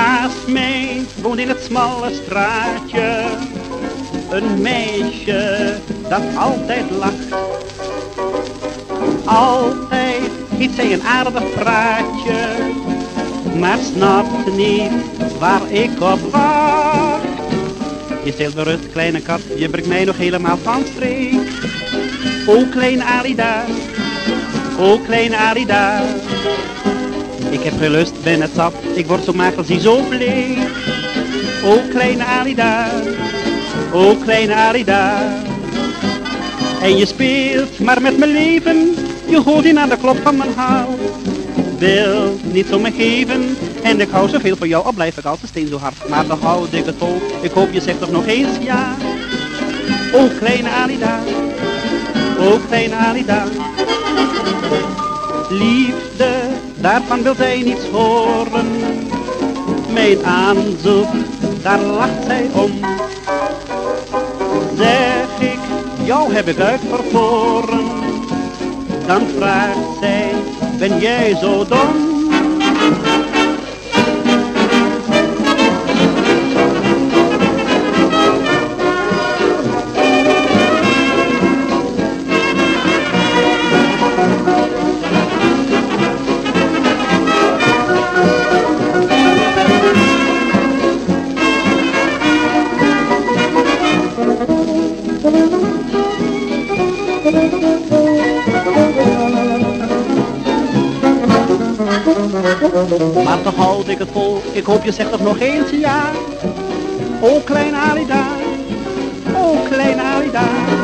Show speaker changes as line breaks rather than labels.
Naast mij woont in het smalle straatje een meisje dat altijd lacht. Altijd heeft zij een aardig praatje, maar snapt niet waar ik op wacht. Je steelt me rust, kleine kat, je brengt mij nog helemaal van streek. O kleine Alida, o kleine Alida. Ik heb geen lust, ben het zat, ik word zo mager, zie zo bleek. O kleine Alida, o kleine Alida. En je speelt maar met mijn leven, je gooit in aan de klop van mijn hart. Wil niet zo me geven, en ik hou zoveel van jou, al blijf ik als een steen zo hard. Maar dan houd ik het vol, ik hoop je zegt toch nog eens ja. O kleine Alida, o kleine Alida. Liefde, daarvan wil zij niets horen. Mijn aanzoek, daar lacht zij om. Zeg ik, jou heb ik uitverkoren, dan vraagt zij, ben jij zo dom? Maar toch houd ik het vol, ik hoop je zegt toch nog eens ja. O kleine Alida, o kleine Alida.